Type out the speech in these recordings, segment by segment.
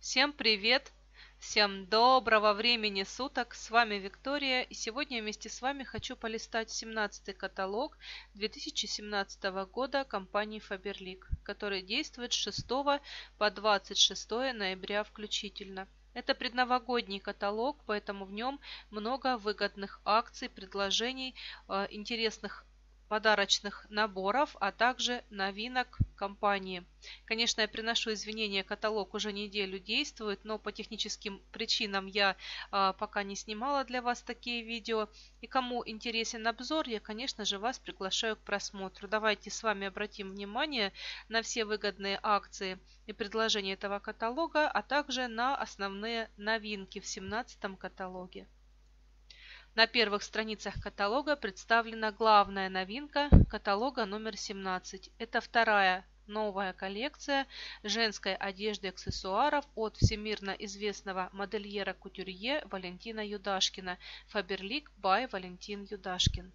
Всем привет! Всем доброго времени суток! С вами Виктория, и сегодня я вместе с вами хочу полистать 17-й каталог 2017 года компании Faberlic, который действует с 6 по 26 ноября включительно. Это предновогодний каталог, поэтому в нем много выгодных акций, предложений, интересных подарочных наборов, а также новинок компании. Конечно, я приношу извинения, каталог уже неделю действует, но по техническим причинам я пока не снимала для вас такие видео. И кому интересен обзор, я, конечно же, вас приглашаю к просмотру. Давайте с вами обратим внимание на все выгодные акции и предложения этого каталога, а также на основные новинки в 17-м каталоге. На первых страницах каталога представлена главная новинка каталога номер 17. Это вторая новая коллекция женской одежды и аксессуаров от всемирно известного модельера-кутюрье Валентина Юдашкина. Faberlic by Валентин Юдашкин.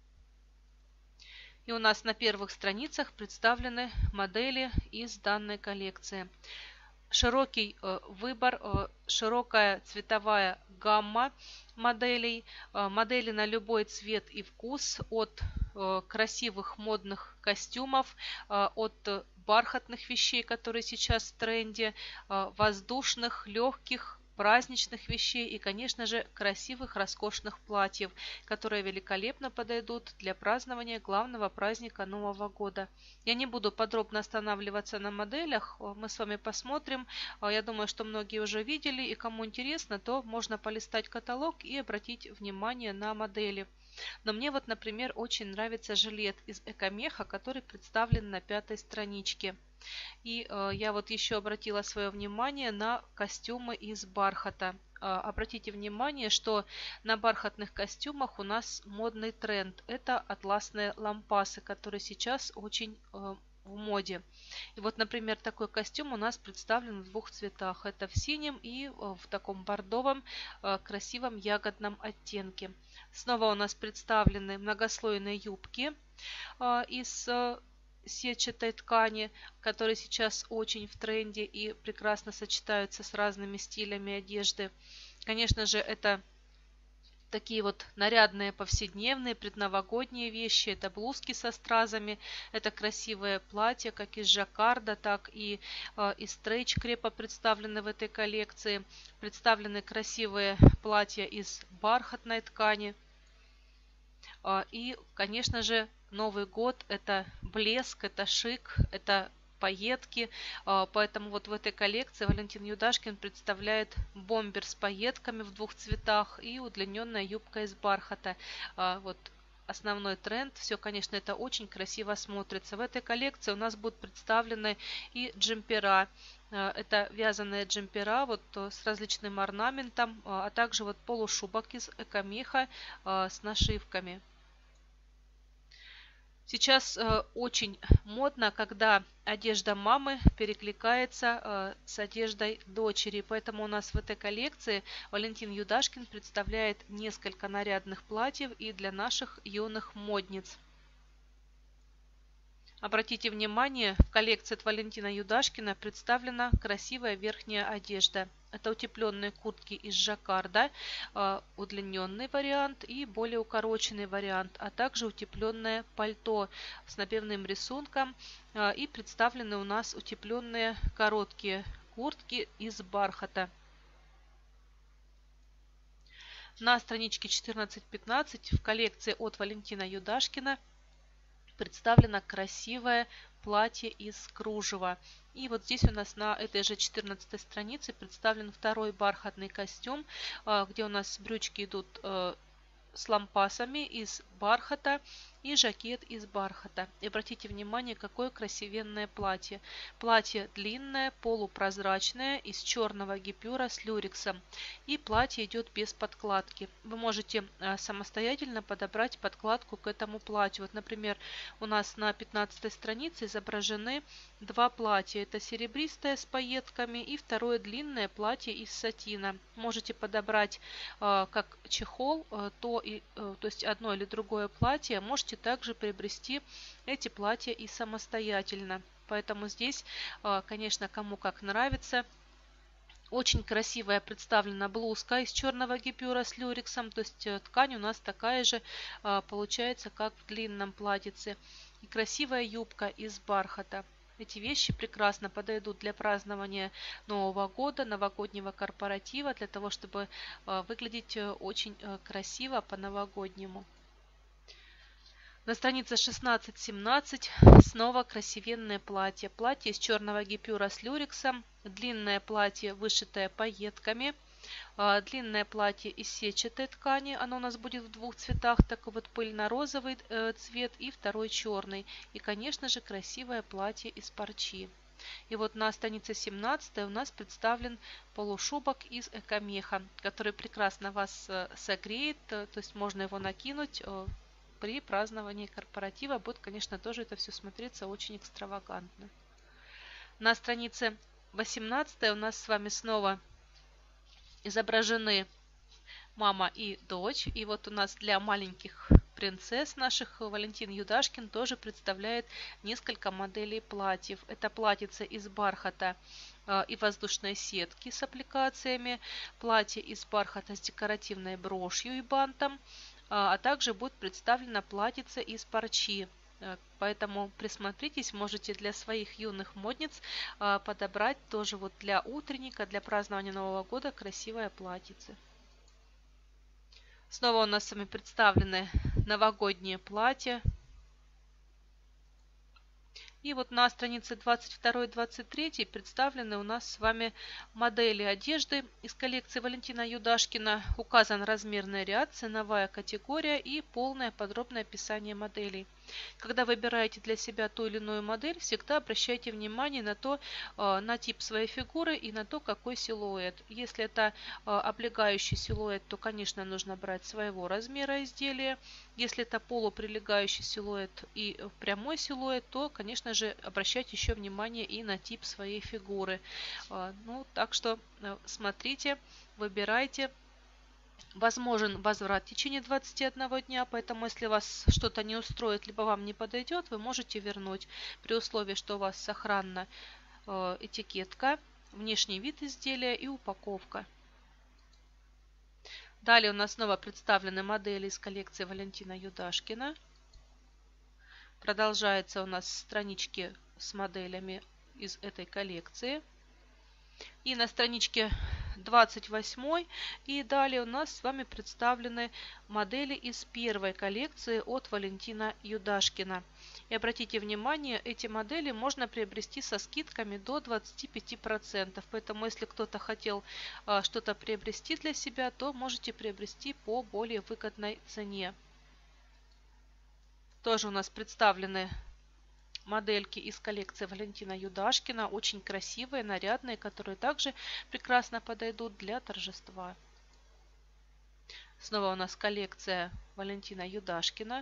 И у нас на первых страницах представлены модели из данной коллекции. Широкий выбор, широкая цветовая гамма моделей, модели на любой цвет и вкус, от красивых модных костюмов, от бархатных вещей, которые сейчас в тренде, воздушных, легких, праздничных вещей и, конечно же, красивых, роскошных платьев, которые великолепно подойдут для празднования главного праздника Нового года. Я не буду подробно останавливаться на моделях, мы с вами посмотрим. Я думаю, что многие уже видели, и кому интересно, то можно полистать каталог и обратить внимание на модели. Но мне вот, например, очень нравится жилет из экомеха, который представлен на 5-й страничке. И я вот еще обратила свое внимание на костюмы из бархата. Обратите внимание, что на бархатных костюмах у нас модный тренд. Это атласные лампасы, которые сейчас очень в моде. И вот, например, такой костюм у нас представлен в двух цветах. Это в синем и в таком бордовом красивом ягодном оттенке. Снова у нас представлены многослойные юбки из сетчатой ткани, которые сейчас очень в тренде и прекрасно сочетаются с разными стилями одежды. Конечно же, это такие вот нарядные повседневные предновогодние вещи. Это блузки со стразами, это красивые платья, как из жаккарда, так и из стрейч-крепа представлены в этой коллекции. Представлены красивые платья из бархатной ткани. И, конечно же, Новый год – это блеск, это шик, это пайетки. Поэтому вот в этой коллекции Валентин Юдашкин представляет бомбер с пайетками в двух цветах и удлиненная юбка из бархата. Вот основной тренд. Все, конечно, это очень красиво смотрится. В этой коллекции у нас будут представлены и джемпера. Это вязаные джемпера вот с различным орнаментом, а также вот полушубок из экомеха с нашивками. Сейчас очень модно, когда одежда мамы перекликается с одеждой дочери. Поэтому у нас в этой коллекции Валентин Юдашкин представляет несколько нарядных платьев и для наших юных модниц. Обратите внимание, в коллекции от Валентина Юдашкина представлена красивая верхняя одежда. Это утепленные куртки из жаккарда, удлиненный вариант и более укороченный вариант, а также утепленное пальто с напевным рисунком. И представлены у нас утепленные короткие куртки из бархата. На страничке 14-15 в коллекции от Валентина Юдашкина представлено красивое платье из кружева. И вот здесь у нас на этой же 14 странице представлен второй бархатный костюм, где у нас брючки идут с лампасами из бархата и жакет из бархата. И обратите внимание, какое красивенное платье. Платье длинное, полупрозрачное, из черного гипюра с люрексом. И платье идет без подкладки. Вы можете самостоятельно подобрать подкладку к этому платью. Вот, например, у нас на 15 странице изображены два платья. Это серебристое с пайетками и второе длинное платье из сатина. Можете подобрать как чехол, то есть одно или другое платье. Можете также приобрести эти платья и самостоятельно. Поэтому здесь, конечно, кому как нравится. Очень красивая представлена блузка из черного гипюра с люрексом, то есть ткань у нас такая же получается, как в длинном платьице. И красивая юбка из бархата. Эти вещи прекрасно подойдут для празднования Нового года, новогоднего корпоратива, для того, чтобы выглядеть очень красиво по-новогоднему. На странице 16-17 снова красивенное платье. Платье из черного гипюра с люрексом. Длинное платье, вышитое пайетками. Длинное платье из сетчатой ткани. Оно у нас будет в двух цветах. Такой вот пыльно-розовый цвет и второй черный. И, конечно же, красивое платье из парчи. И вот на странице 17 у нас представлен полушубок из экомеха, который прекрасно вас согреет. То есть можно его накинуть при праздновании корпоратива. Будет, конечно, тоже это все смотреться очень экстравагантно. На странице 18 у нас с вами снова изображены мама и дочь. И вот у нас для маленьких принцесс наших Валентин Юдашкин тоже представляет несколько моделей платьев. Это платьице из бархата и воздушной сетки с аппликациями, платье из бархата с декоративной брошью и бантом, а также будет представлена платьице из парчи. Поэтому присмотритесь, можете для своих юных модниц подобрать тоже вот для утренника, для празднования Нового года красивое платьице. Снова у нас с вами представлены новогодние платья. И вот на странице 22-23 представлены у нас с вами модели одежды из коллекции Валентина Юдашкина. Указан размерный ряд, ценовая категория и полное подробное описание моделей. Когда выбираете для себя ту или иную модель, всегда обращайте внимание на тип своей фигуры и на то, какой силуэт. Если это облегающий силуэт, то, конечно, нужно брать своего размера изделия. Если это полуприлегающий силуэт и прямой силуэт, то, конечно же, обращайте еще внимание и на тип своей фигуры. Так что смотрите, выбирайте. Возможен возврат в течение 21 дня, поэтому если вас что-то не устроит, либо вам не подойдет, вы можете вернуть при условии, что у вас сохранна этикетка, внешний вид изделия и упаковка. Далее у нас снова представлены модели из коллекции Валентина Юдашкина. Продолжается у нас странички с моделями из этой коллекции. И на страничке 28 и далее у нас с вами представлены модели из первой коллекции от Валентина Юдашкина. И обратите внимание, эти модели можно приобрести со скидками до 25%. Поэтому если кто-то хотел что-то приобрести для себя, то можете приобрести по более выгодной цене. Тоже у нас представлены модельки из коллекции Валентина Юдашкина, очень красивые, нарядные, которые также прекрасно подойдут для торжества. Снова у нас коллекция Валентина Юдашкина.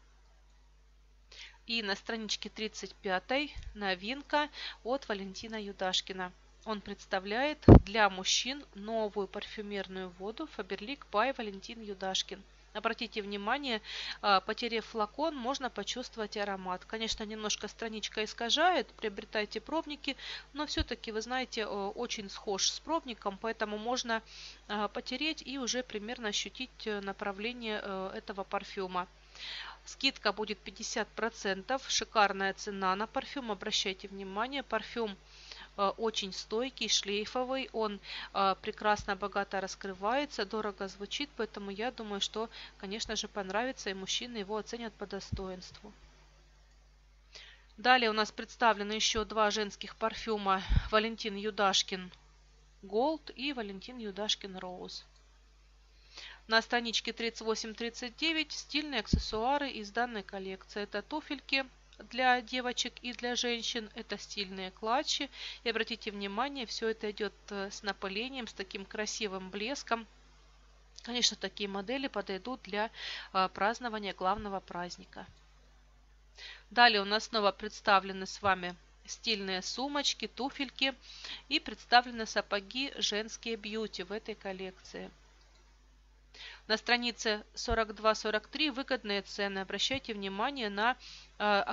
И на страничке 35 новинка от Валентина Юдашкина. Он представляет для мужчин новую парфюмерную воду Faberlic by Валентин Юдашкин. Обратите внимание, потеряв флакон, можно почувствовать аромат. Конечно, немножко страничка искажает, приобретайте пробники, но все-таки, вы знаете, очень схож с пробником, поэтому можно потереть и уже примерно ощутить направление этого парфюма. Скидка будет 50%, шикарная цена на парфюм, обращайте внимание, парфюм очень стойкий, шлейфовый, он прекрасно, богато раскрывается, дорого звучит, поэтому я думаю, что, конечно же, понравится и мужчины его оценят по достоинству. Далее у нас представлены еще два женских парфюма Валентин Юдашкин Gold и Валентин Юдашкин Rose. На страничке 38-39 стильные аксессуары из данной коллекции. Это туфельки для девочек и для женщин, это стильные клатчи. И обратите внимание, все это идет с напылением, с таким красивым блеском. Конечно, такие модели подойдут для празднования главного праздника. Далее у нас снова представлены с вами стильные сумочки, туфельки и представлены сапоги женские бьюти в этой коллекции. На странице 42-43 выгодные цены. Обращайте внимание на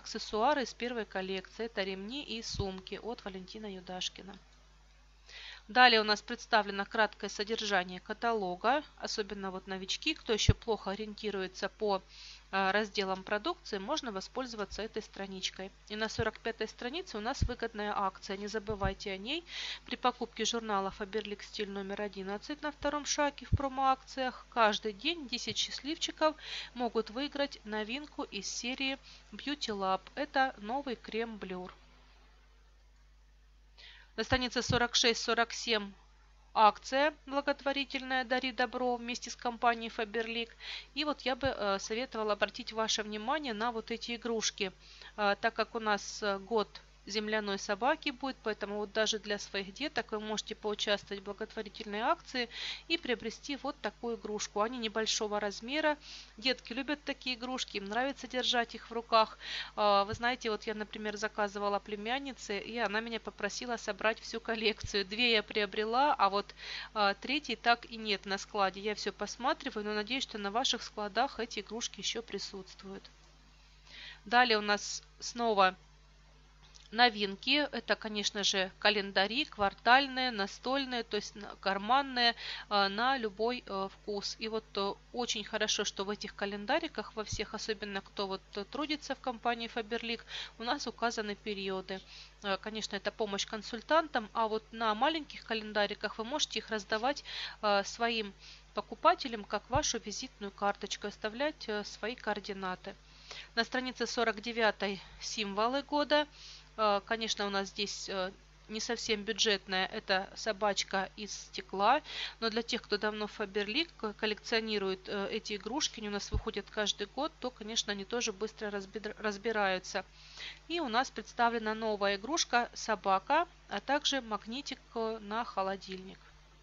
аксессуары из первой коллекции. Это ремни и сумки от Валентина Юдашкина. Далее у нас представлено краткое содержание каталога, особенно вот новички, кто еще плохо ориентируется по разделам продукции, можно воспользоваться этой страничкой. И на 45-й странице у нас выгодная акция. Не забывайте о ней. При покупке журнала Faberlic стиль номер 11 на втором шаге в промо-акциях каждый день 10 счастливчиков могут выиграть новинку из серии Beauty Lab. Это новый крем Blur. На странице 46-47 акция благотворительная «Дари добро» вместе с компанией Faberlic. И вот я бы советовала обратить ваше внимание на вот эти игрушки. Так как у нас год земляной собаки будет, поэтому вот даже для своих деток вы можете поучаствовать в благотворительной акции и приобрести вот такую игрушку. Они небольшого размера. Детки любят такие игрушки, им нравится держать их в руках. Вы знаете, вот я, например, заказывала племяннице, и она меня попросила собрать всю коллекцию. 2 я приобрела, а вот 3 так и нет на складе. Я все посматриваю, но надеюсь, что на ваших складах эти игрушки еще присутствуют. Далее у нас снова новинки. Это, конечно же, календари, квартальные, настольные, то есть карманные, на любой вкус. И вот очень хорошо, что в этих календариках, во всех, особенно кто вот трудится в компании Faberlic, у нас указаны периоды. Конечно, это помощь консультантам, а вот на маленьких календариках вы можете их раздавать своим покупателям, как вашу визитную карточку, оставлять свои координаты. На странице 49 символы года. Конечно, у нас здесь не совсем бюджетная, это собачка из стекла, но для тех, кто давно в Faberlic коллекционирует эти игрушки, они у нас выходят каждый год, то, конечно, они тоже быстро разбираются. И у нас представлена новая игрушка собака, а также магнитик на холодильник.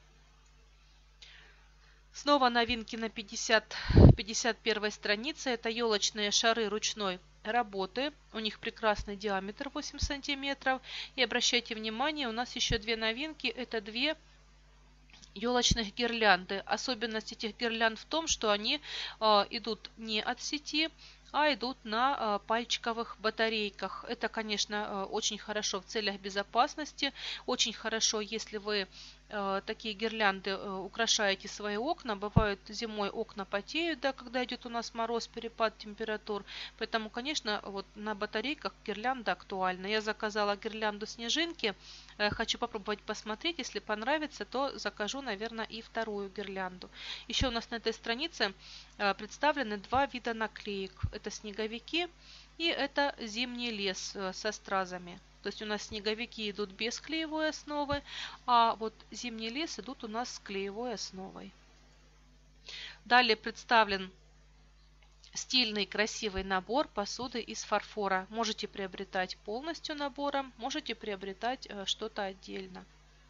Снова новинки на 51 странице. Это елочные шары ручной работы. У них прекрасный диаметр 8 сантиметров. И обращайте внимание, у нас еще 2 новинки. Это 2 елочных гирлянды. Особенность этих гирлянд в том, что они идут не от сети, а идут на пальчиковых батарейках. Это, конечно, очень хорошо в целях безопасности. Очень хорошо, если вы такие гирлянды украшаете свои окна. Бывают зимой окна потеют, да, когда идет у нас мороз, перепад температур. Поэтому, конечно, вот на батарейках гирлянда актуальна. Я заказала гирлянду снежинки. Хочу попробовать посмотреть. Если понравится, то закажу, наверное, и вторую гирлянду. Еще у нас на этой странице представлены 2 вида наклеек. Это снеговики и это зимний лес со стразами. То есть у нас снеговики идут без клеевой основы, а вот зимний лес идут у нас с клеевой основой. Далее представлен стильный красивый набор посуды из фарфора. Можете приобретать полностью набором, можете приобретать что-то отдельно.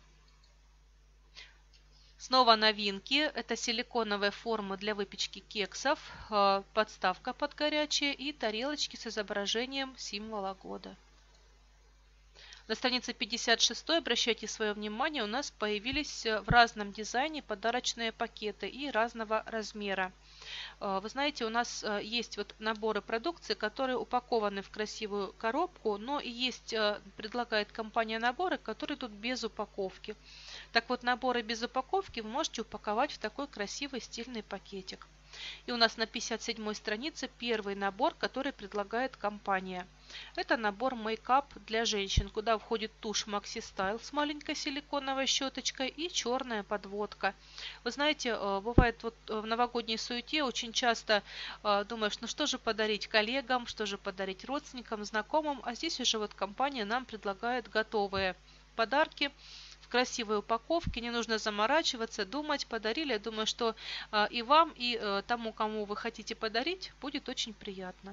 Снова новинки. Это силиконовые формы для выпечки кексов, подставка под горячее и тарелочки с изображением символа года. На странице 56 обращайте свое внимание, у нас появились в разном дизайне подарочные пакеты и разного размера. Вы знаете, у нас есть вот наборы продукции, которые упакованы в красивую коробку, но и есть, предлагает компания, наборы, которые идут без упаковки. Так вот, наборы без упаковки вы можете упаковать в такой красивый стильный пакетик. И у нас на 57 странице первый набор, который предлагает компания. Это набор мейкап для женщин, куда входит тушь Maxi Style с маленькой силиконовой щеточкой и черная подводка. Вы знаете, бывает вот в новогодней суете очень часто думаешь, ну что же подарить коллегам, что же подарить родственникам, знакомым, а здесь уже вот компания нам предлагает готовые подарки в красивой упаковке, не нужно заморачиваться, думать, подарили. Я думаю, что и вам, и тому, кому вы хотите подарить, будет очень приятно.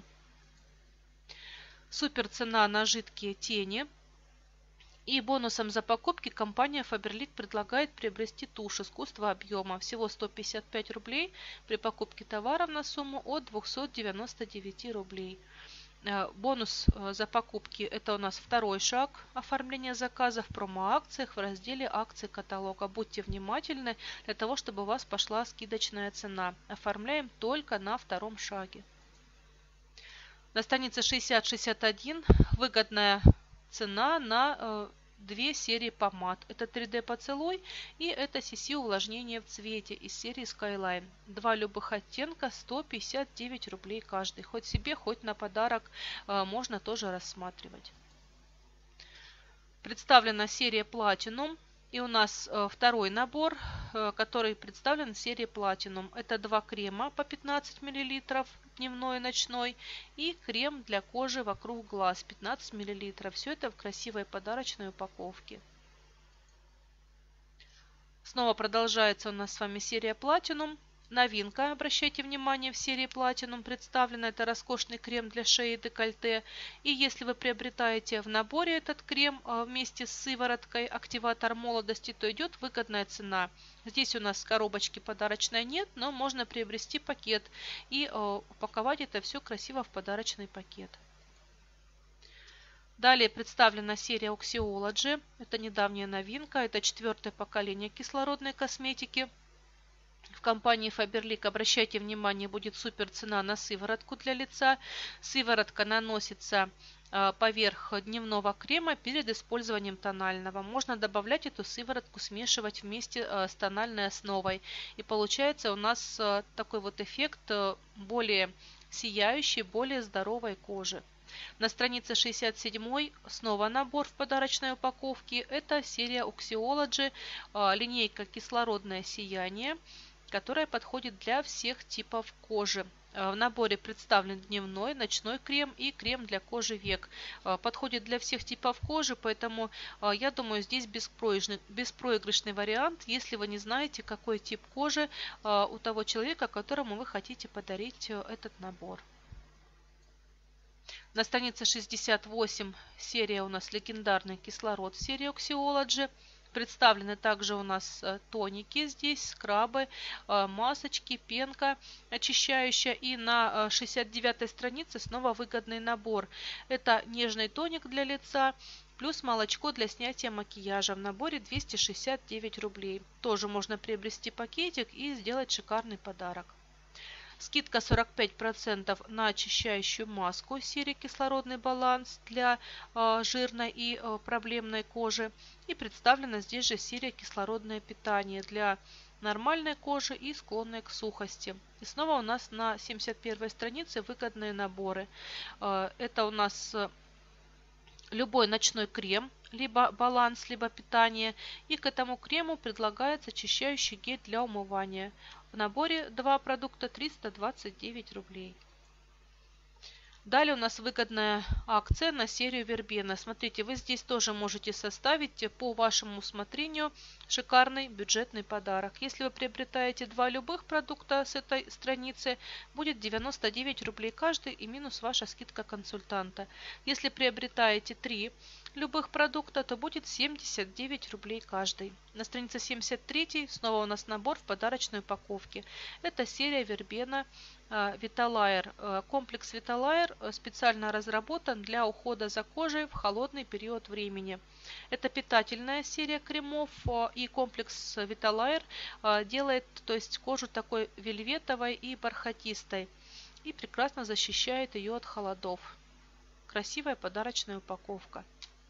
Супер цена на жидкие тени. И бонусом за покупки компания Faberlic предлагает приобрести тушь искусства объема. Всего 155 рублей при покупке товаров на сумму от 299 рублей. Бонус за покупки — это у нас второй шаг оформления заказа в промо-акциях в разделе акции каталога. Будьте внимательны для того, чтобы у вас пошла скидочная цена. Оформляем только на втором шаге. На странице 60-61 выгодная цена на две серии помад. Это 3D поцелуй и это CC увлажнение в цвете из серии Skyline. Два любых оттенка, 159 рублей каждый. Хоть себе, хоть на подарок можно тоже рассматривать. Представлена серия Platinum. И у нас второй набор, который представлен в серии Platinum. Это два крема по 15 мл, дневной и ночной, и крем для кожи вокруг глаз 15 мл. Все это в красивой подарочной упаковке. Снова продолжается у нас с вами серия Platinum. Новинка, обращайте внимание, в серии Platinum представлена, это роскошный крем для шеи и декольте. И если вы приобретаете в наборе этот крем вместе с сывороткой активатор молодости, то идет выгодная цена. Здесь у нас коробочки подарочной нет, но можно приобрести пакет и упаковать это все красиво в подарочный пакет. Далее представлена серия Oxyology. Это недавняя новинка, это 4-е поколение кислородной косметики. В компании Faberlic, обращайте внимание, будет супер цена на сыворотку для лица. Сыворотка наносится поверх дневного крема перед использованием тонального. Можно добавлять эту сыворотку, смешивать вместе с тональной основой. И получается у нас такой вот эффект более сияющей, более здоровой кожи. На странице 67 снова набор в подарочной упаковке. Это серия Oxyology, линейка кислородное сияние, которая подходит для всех типов кожи. В наборе представлен дневной, ночной крем и крем для кожи век. Подходит для всех типов кожи, поэтому я думаю, здесь беспроигрышный вариант, если вы не знаете, какой тип кожи у того человека, которому вы хотите подарить этот набор. На странице 68 серия у нас легендарный кислород в серии Oxyology. Представлены также у нас тоники здесь, скрабы, масочки, пенка очищающая. И на 69 странице снова выгодный набор. Это нежный тоник для лица плюс молочко для снятия макияжа. В наборе 269 рублей. Тоже можно приобрести пакетик и сделать шикарный подарок. Скидка 45% на очищающую маску серии «Кислородный баланс» для жирной и проблемной кожи. И представлена здесь же серия «Кислородное питание» для нормальной кожи и склонной к сухости. И снова у нас на 71 странице выгодные наборы. Это у нас любой ночной крем, либо баланс, либо питание. И к этому крему предлагается очищающий гель для умывания. В наборе два продукта 329 рублей. Далее у нас выгодная акция на серию Вербена. Смотрите, вы здесь тоже можете составить по вашему усмотрению шикарный бюджетный подарок. Если вы приобретаете два любых продукта с этой страницы, будет 99 рублей каждый и минус ваша скидка консультанта. Если приобретаете три любых продукта, то будет 79 рублей каждый. На странице 73 снова у нас набор в подарочной упаковке. Это серия Вербена Виталайр. Комплекс Виталайр специально разработан для ухода за кожей в холодный период времени. Это питательная серия кремов, и комплекс Виталайр делает, то есть, кожу такой вельветовой и бархатистой и прекрасно защищает ее от холодов. Красивая подарочная упаковка.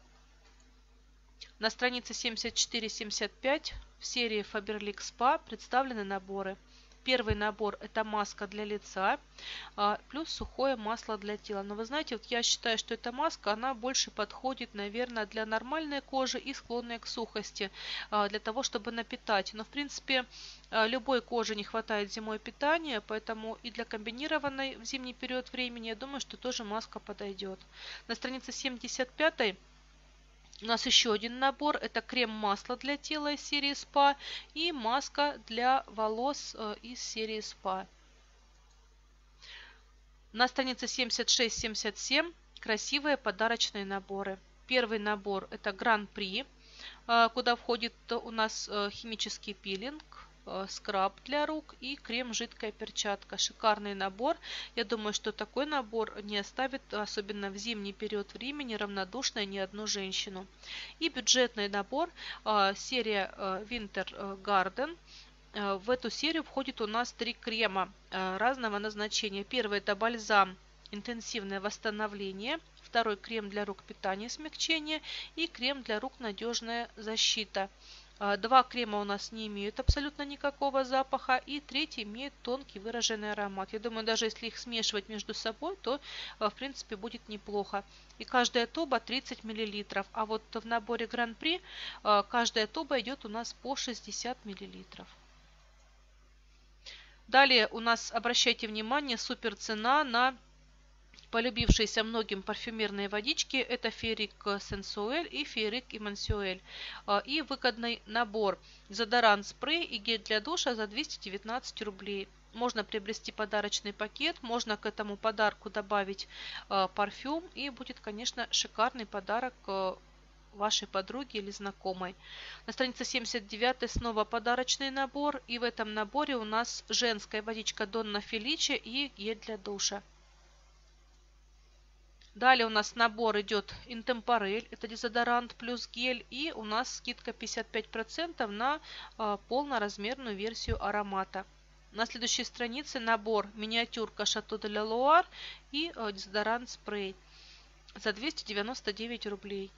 На странице 74-75 в серии Faberlic Spa представлены наборы. Первый набор — это маска для лица плюс сухое масло для тела. Но вы знаете, вот я считаю, что эта маска, она больше подходит, наверное, для нормальной кожи и склонной к сухости, для того, чтобы напитать. Но, в принципе, любой коже не хватает зимой питания, поэтому и для комбинированной в зимний период времени, я думаю, что тоже маска подойдет. На странице 75 у нас еще один набор. Это крем-масло для тела из серии СПА и маска для волос из серии СПА. На странице 76-77 красивые подарочные наборы. Первый набор — это Гран-при, куда входит у нас химический пилинг, скраб для рук и крем жидкая перчатка. Шикарный набор. Я думаю, что такой набор не оставит, особенно в зимний период времени, равнодушной ни одну женщину. И бюджетный набор серия Winter Garden. В эту серию входит у нас три крема разного назначения. Первый — это бальзам интенсивное восстановление. второй крем для рук питание и смягчение и крем для рук надежная защита. Два крема у нас не имеют абсолютно никакого запаха, и третий имеет тонкий выраженный аромат. Я думаю, даже если их смешивать между собой, то в принципе будет неплохо. И каждая туба 30 мл, а вот в наборе Гран-при каждая туба идет у нас по 60 мл. Далее у нас, обращайте внимание, супер цена на полюбившиеся многим парфюмерные водички. Это Феррик Сенсуэль и Феррик Имансюэль. И выгодный набор дезодорант, спрей и гель для душа за 219 рублей. Можно приобрести подарочный пакет, можно к этому подарку добавить парфюм, и будет, конечно, шикарный подарок вашей подруге или знакомой. На странице 79 снова подарочный набор, и в этом наборе у нас женская водичка Донна Феличе и гель для душа. Далее у нас набор идет Интемпорель, это дезодорант плюс гель, и у нас скидка 55% на полноразмерную версию аромата. На следующей странице набор миниатюрка Шато де ла Луар и дезодорант спрей за 299 рублей.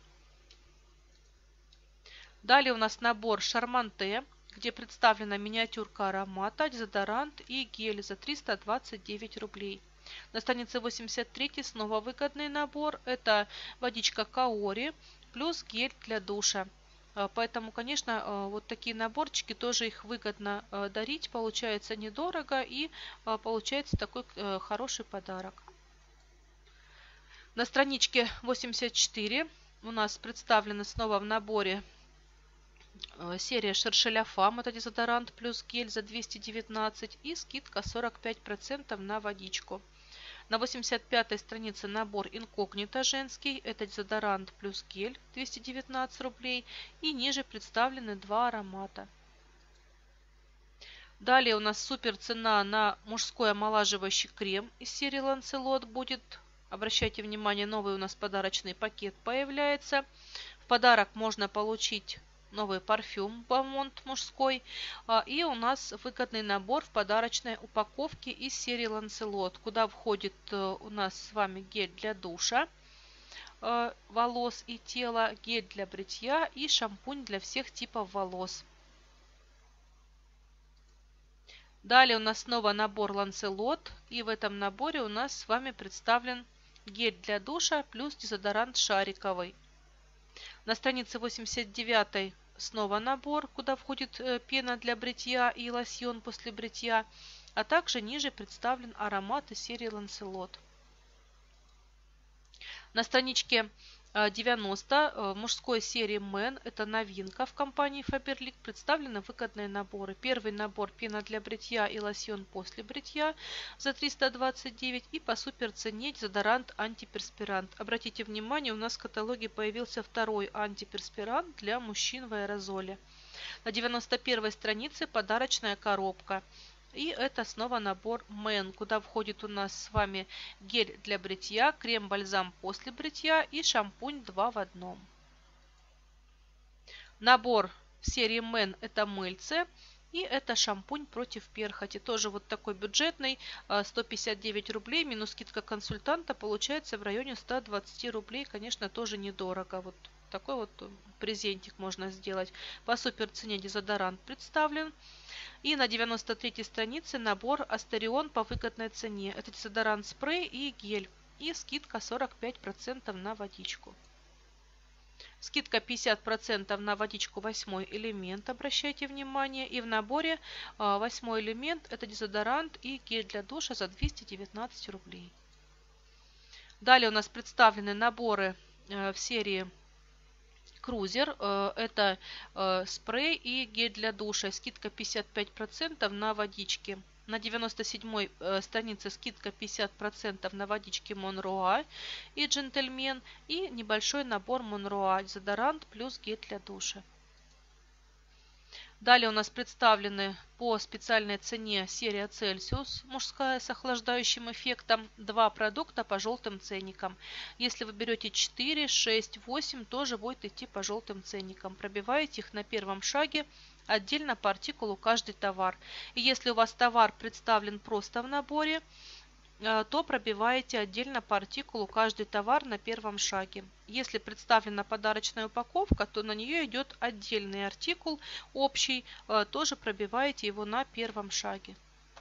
Далее у нас набор Шарманте, где представлена миниатюрка аромата, дезодорант и гель за 329 рублей. На странице 83 снова выгодный набор. Это водичка Каори плюс гель для душа. Поэтому, конечно, вот такие наборчики тоже их выгодно дарить. Получается недорого и получается такой хороший подарок. На страничке 84 у нас представлена снова в наборе серия Шершеля Фам, это дезодорант плюс гель за 219 и скидка 45% на водичку. На 85 странице набор Инкогнито женский, это дезодорант плюс гель 219 рублей, и ниже представлены два аромата. Далее у нас супер цена на мужской омолаживающий крем из серии Ланселот будет. Обращайте внимание, новый у нас подарочный пакет появляется. В подарок можно получить новый парфюм Бомонт мужской. И у нас выгодный набор в подарочной упаковке из серии Ланселот, куда входит у нас с вами гель для душа, волос и тела, гель для бритья и шампунь для всех типов волос. Далее у нас снова набор Ланселот, и в этом наборе у нас с вами представлен гель для душа плюс дезодорант шариковый. На странице 89 снова набор, куда входит пена для бритья и лосьон после бритья, а также ниже представлен аромат из серии Ланселот. На страничке 90 в мужской серии Men, это новинка в компании Faberlic, представлены выгодные наборы. Первый набор пена для бритья и лосьон после бритья за 329 и по супер цене дезодорант антиперспирант. Обратите внимание, у нас в каталоге появился второй антиперспирант для мужчин в аэрозоле. На 91 странице подарочная коробка. И это снова набор Men, куда входит у нас с вами гель для бритья, крем-бальзам после бритья и шампунь 2 в 1. Набор в серии Men это мыльце и это шампунь против перхоти. Тоже вот такой бюджетный, 159 рублей, минус скидка консультанта, получается в районе 120 рублей. Конечно, тоже недорого. Вот такой вот презентик можно сделать. По супер цене дезодорант представлен. И на 93 странице набор Астерион по выгодной цене. Это дезодорант спрей и гель. И скидка 45% на водичку. Скидка 50% на водичку 8 элемент, обращайте внимание. И в наборе 8 элемент это дезодорант и гель для душа за 219 рублей. Далее у нас представлены наборы в серии Крузер, это спрей и гель для душа, скидка 55% на водички. На 97 странице скидка 50% на водички Монроа и Джентльмен и небольшой набор Монроа, дезодорант плюс гель для душа. Далее у нас представлены по специальной цене серия Celsius, мужская с охлаждающим эффектом, два продукта по желтым ценникам. Если вы берете 4, 6, 8, тоже будет идти по желтым ценникам. Пробиваете их на первом шаге, отдельно по артикулу каждый товар. И если у вас товар представлен просто в наборе, то пробиваете отдельно по артикулу каждый товар на первом шаге. Если представлена подарочная упаковка, то на нее идет отдельный артикул общий, тоже пробиваете его на первом шаге.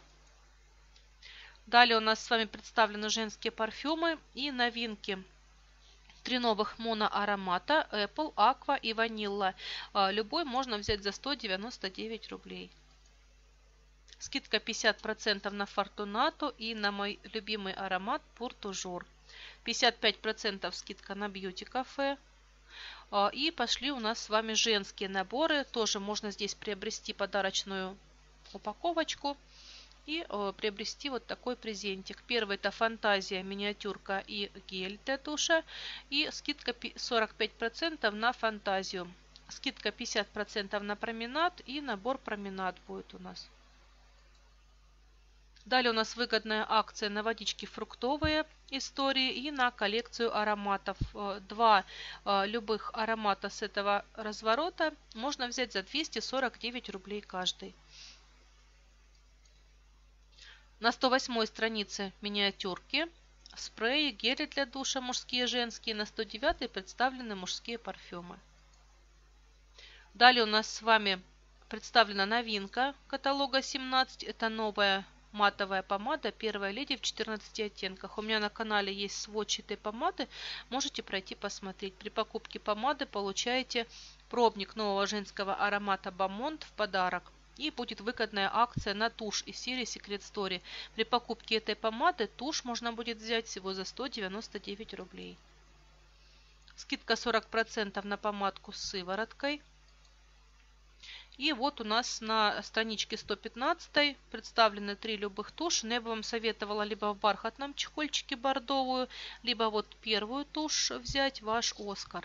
Далее у нас с вами представлены женские парфюмы и новинки. 3 новых моноаромата: Apple, Aqua и Vanilla. Любой можно взять за 199 рублей. Скидка 50% на Fortunato и на мой любимый аромат Pour Toujours. 55% скидка на Beauty Cafe. И пошли у нас с вами женские наборы. Тоже можно здесь приобрести подарочную упаковочку и приобрести вот такой презентик. Первый — это Фантазия, миниатюрка и гель для душа. И скидка 45% на Фантазию. Скидка 50% на Променад, и набор Променад будет у нас. Далее у нас выгодная акция на водички фруктовые истории и на коллекцию ароматов. 2 любых аромата с этого разворота можно взять за 249 рублей каждый. На 108 странице миниатюрки, спреи, гели для душа мужские и женские. На 109 представлены мужские парфюмы. Далее у нас с вами представлена новинка каталога 17. Это новая матовая помада «Первая леди» в 14 оттенках. У меня на канале есть сводч этой помады. Можете пройти посмотреть. При покупке помады получаете пробник нового женского аромата Бомонд в подарок. И будет выгодная акция на тушь из серии Secret Story. При покупке этой помады тушь можно будет взять всего за 199 рублей. Скидка 40% на помадку с сывороткой. И вот у нас на страничке 115 представлены 3 любых туши. Но я бы вам советовала либо в бархатном чехольчике бордовую, либо вот первую тушь взять, ваш Оскар.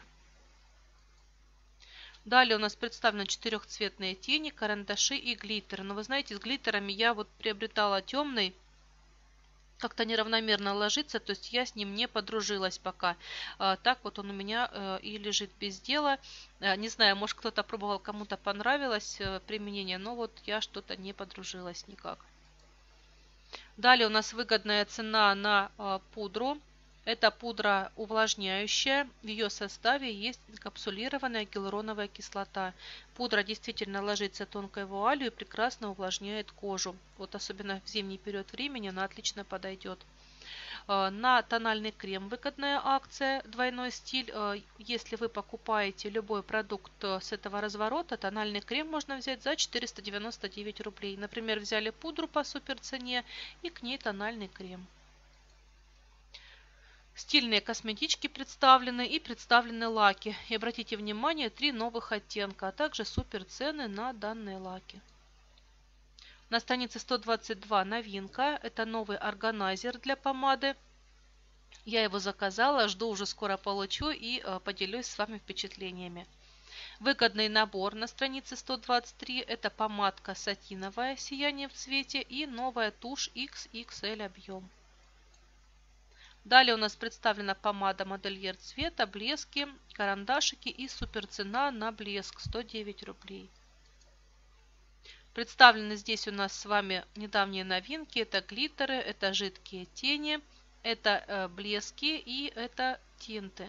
Далее у нас представлены 4-цветные тени, карандаши и глиттер. Но вы знаете, с глиттерами я вот приобретала темный. Как-то неравномерно ложится, то есть я с ним не подружилась пока. Так вот он у меня и лежит без дела. Не знаю, может кто-то пробовал, кому-то понравилось применение, но вот я что-то не подружилась никак. Далее у нас выгодная цена на пудру. Это пудра увлажняющая. В ее составе есть капсулированная гиалуроновая кислота. Пудра действительно ложится тонкой вуалью и прекрасно увлажняет кожу. Вот особенно в зимний период времени она отлично подойдет. На тональный крем выгодная акция «Двойной стиль». Если вы покупаете любой продукт с этого разворота, тональный крем можно взять за 499 рублей. Например, взяли пудру по супер цене и к ней тональный крем. Стильные косметички представлены и представлены лаки. И обратите внимание, 3 новых оттенка, а также супер цены на данные лаки. На странице 122 новинка. Это новый органайзер для помады. Я его заказала, жду, уже скоро получу и поделюсь с вами впечатлениями. Выгодный набор на странице 123. Это помадка сатиновая, сияние в цвете, и новая тушь XXL объем. Далее у нас представлена помада модельер цвета, блески, карандашики и суперцена на блеск 109 рублей. Представлены здесь у нас с вами недавние новинки. Это глиттеры, это жидкие тени, это блески и это тинты.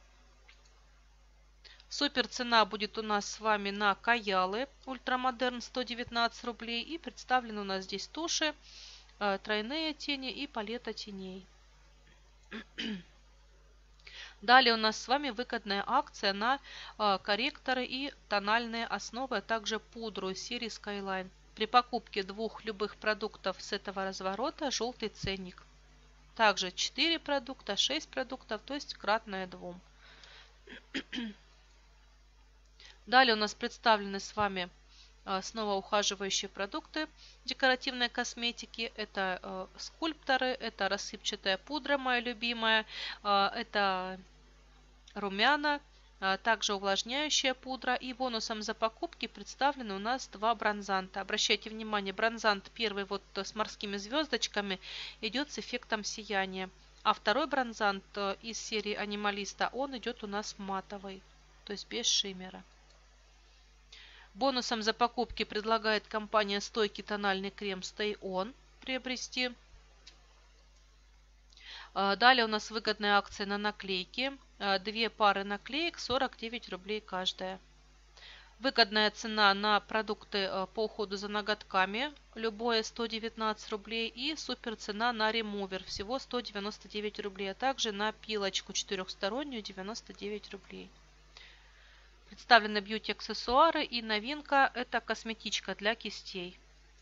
Супер цена будет у нас с вами на каялы ультрамодерн 119 рублей. И представлены у нас здесь туши, тройные тени и палета теней. Далее у нас с вами выгодная акция на корректоры и тональные основы, а также пудру из серии Skyline. При покупке 2 любых продуктов с этого разворота желтый ценник. Также 4 продукта, 6 продуктов, то есть кратное 2. Далее у нас представлены с вами снова ухаживающие продукты декоративной косметики. Это скульпторы, это рассыпчатая пудра, моя любимая, это румяна, также увлажняющая пудра. И бонусом за покупки представлены у нас 2 бронзанта. Обращайте внимание, бронзант первый вот с морскими звездочками идет с эффектом сияния. А второй бронзант из серии Анималиста, он идет у нас матовый, то есть без шиммера. Бонусом за покупки предлагает компания стойкий тональный крем Stay On приобрести. Далее у нас выгодная акция на наклейки. 2 пары наклеек, 49 рублей каждая. Выгодная цена на продукты по уходу за ноготками, любое 119 рублей, и супер цена на ремувер, всего 199 рублей, а также на пилочку четырехстороннюю 99 рублей. Представлены бьюти-аксессуары, и новинка – это косметичка для кистей.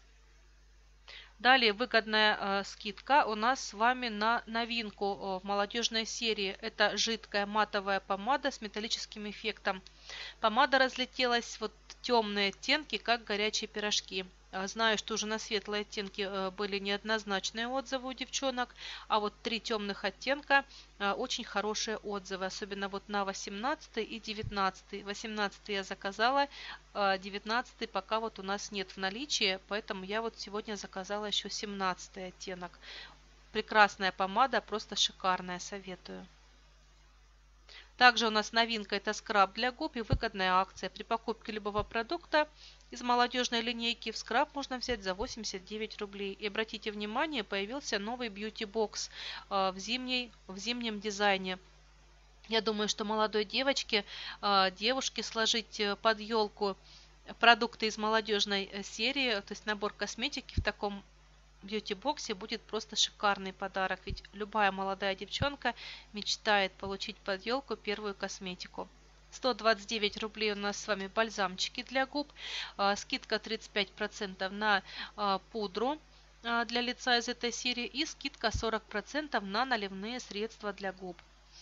Далее выгодная скидка у нас с вами на новинку в молодежной серии. Это жидкая матовая помада с металлическим эффектом. Помада разлетелась, вот темные оттенки, как горячие пирожки. Знаю, что уже на светлые оттенки были неоднозначные отзывы у девчонок, а вот 3 темных оттенка очень хорошие отзывы, особенно вот на 18 и 19. 18 я заказала, 19 пока вот у нас нет в наличии, поэтому я вот сегодня заказала еще 17 оттенок. Прекрасная помада, просто шикарная, советую. Также у нас новинка – это скраб для губ и выгодная акция. При покупке любого продукта из молодежной линейки в скраб можно взять за 89 рублей. И обратите внимание, появился новый бьюти-бокс в зимнем дизайне. Я думаю, что молодой девочке, девушке сложить под елку продукты из молодежной серии, то есть набор косметики в таком бьюти-боксе будет просто шикарный подарок, ведь любая молодая девчонка мечтает получить под елку первую косметику. 129 рублей у нас с вами бальзамчики для губ, скидка 35% на пудру для лица из этой серии и скидка 40% на наливные средства для губ.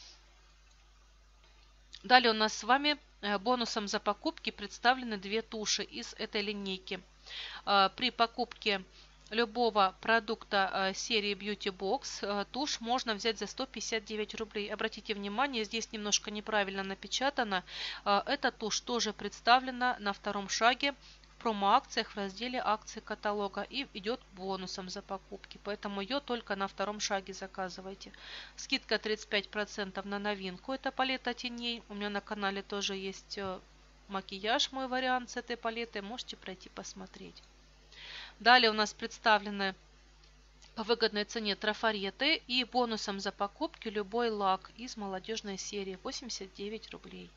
Далее у нас с вами бонусом за покупки представлены 2 туши из этой линейки. При покупке любого продукта серии Beauty Box тушь можно взять за 159 рублей. Обратите внимание, здесь немножко неправильно напечатано. Эта тушь тоже представлена на втором шаге в промо-акциях в разделе акции каталога и идет бонусом за покупки. Поэтому ее только на втором шаге заказывайте. Скидка 35% на новинку. Это палета теней. У меня на канале тоже есть макияж, мой вариант с этой палетой. Можете пройти посмотреть. Далее у нас представлены по выгодной цене трафареты и бонусом за покупки любой лак из молодежной серии 89 рублей.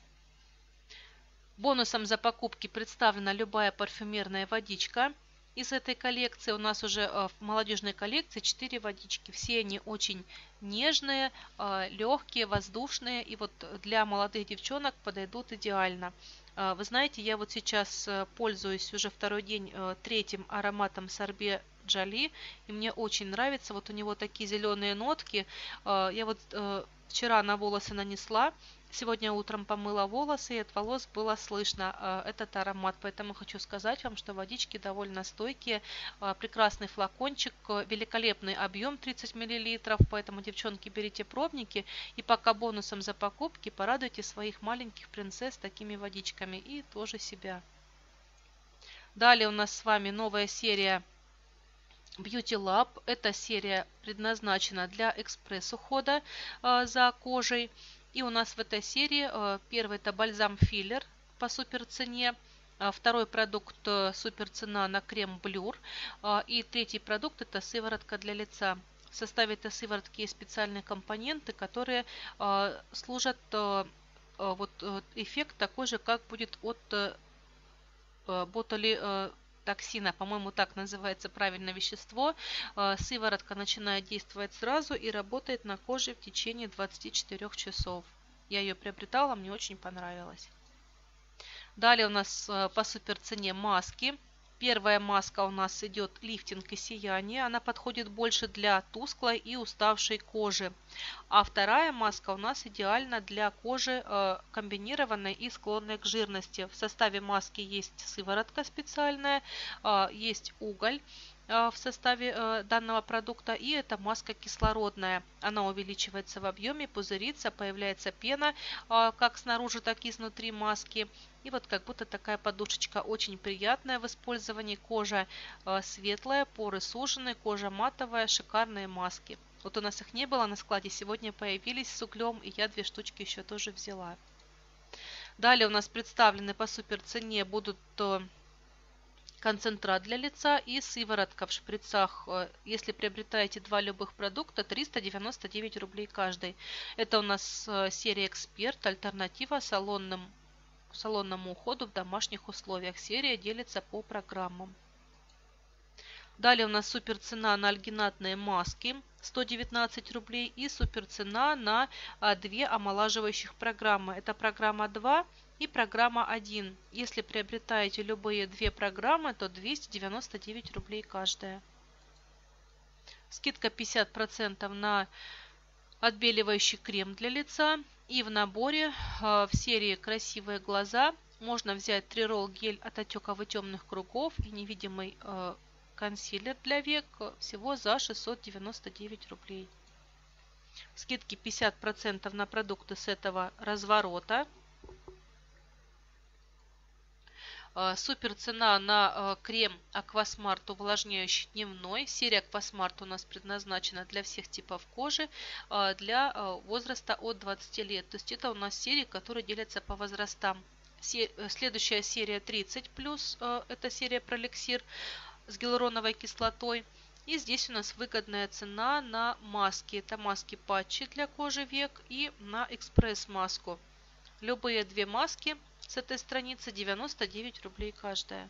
Бонусом за покупки представлена любая парфюмерная водичка из этой коллекции. У нас уже в молодежной коллекции 4 водички. Все они очень нежные, легкие, воздушные, и вот для молодых девчонок подойдут идеально. Вы знаете, я вот сейчас пользуюсь уже второй день 3-м ароматом Сорбе Джоли, и мне очень нравится. Вот у него такие зеленые нотки. Я вот вчера на волосы нанесла, сегодня утром помыла волосы, и от волос было слышно этот аромат. Поэтому хочу сказать вам, что водички довольно стойкие. Прекрасный флакончик, великолепный объем 30 мл. Поэтому, девчонки, берите пробники и пока бонусом за покупки порадуйте своих маленьких принцесс такими водичками и тоже себя. Далее у нас с вами новая серия Beauty Lab. Эта серия предназначена для экспресс-ухода за кожей. И у нас в этой серии первый это бальзам-филлер по супер цене. Второй продукт супер цена на крем Блюр. И третий продукт это сыворотка для лица. В составе этой сыворотки есть специальные компоненты, которые служат вот эффект такой же, как будет от ботулитоксина, по-моему, так называется правильное вещество. Сыворотка начинает действовать сразу и работает на коже в течение 24 часов. Я ее приобретала, мне очень понравилось. Далее у нас по супер цене маски. Первая маска у нас идет лифтинг и сияние. Она подходит больше для тусклой и уставшей кожи. А вторая маска у нас идеальна для кожи комбинированной и склонной к жирности. В составе маски есть сыворотка специальная, есть уголь в составе данного продукта, и это маска кислородная. Она увеличивается в объеме, пузырится, появляется пена как снаружи, так и изнутри маски. И вот как будто такая подушечка очень приятная в использовании. Кожа светлая, поры сужены, кожа матовая, шикарные маски. Вот у нас их не было на складе, сегодня появились с углем, и я 2 штучки еще тоже взяла. Далее у нас представлены по супер цене будут концентрат для лица и сыворотка в шприцах. Если приобретаете два любых продукта, 399 рублей каждый. Это у нас серия «Эксперт», альтернатива салонному уходу в домашних условиях. Серия делится по программам. Далее у нас супер цена на альгинатные маски 119 рублей и супер цена на две омолаживающих программы. Это программа 2 и программа 1. Если приобретаете любые две программы, то 299 рублей каждая. Скидка 50% на отбеливающий крем для лица. И в наборе в серии «Красивые глаза» можно взять трирол гель от отеков и темных кругов и невидимый консилер для век всего за 699 рублей. Скидки 50% на продукты с этого разворота. Супер цена на крем Аквасмарт увлажняющий дневной. Серия Аквасмарт у нас предназначена для всех типов кожи, для возраста от 20 лет. То есть это у нас серии, которые делятся по возрастам. Следующая серия 30+, это серия Пролексир с гиалуроновой кислотой. И здесь у нас выгодная цена на маски. Это маски-патчи для кожи век и на экспресс-маску. Любые две маски с этой страницы 99 рублей каждая.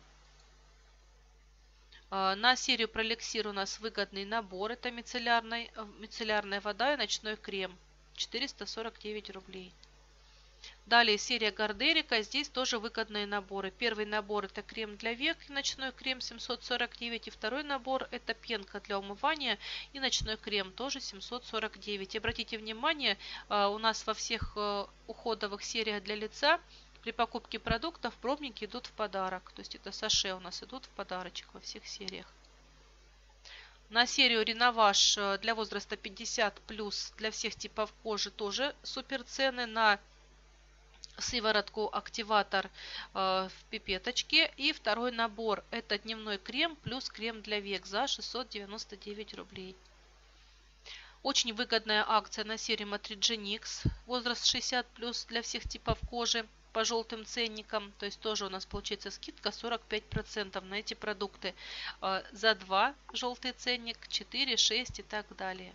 На серию Пролексир у нас выгодный набор. Это мицеллярная вода и ночной крем. 449 рублей. Далее серия Гардерика. Здесь тоже выгодные наборы. Первый набор это крем для век и ночной крем 749. И второй набор это пенка для умывания и ночной крем тоже 749. Обратите внимание, у нас во всех уходовых сериях для лица при покупке продуктов пробники идут в подарок. То есть это саше у нас идут в подарочек во всех сериях. На серию Реноваж для возраста 50+ для всех типов кожи тоже супер цены на сыворотку активатор в пипеточке. И второй набор это дневной крем плюс крем для век за 699 рублей. Очень выгодная акция на серию Matrigenix. Возраст 60+ для всех типов кожи по желтым ценникам. То есть тоже у нас получается скидка 45% на эти продукты. За 2 желтый ценник, 4, 6 и так далее.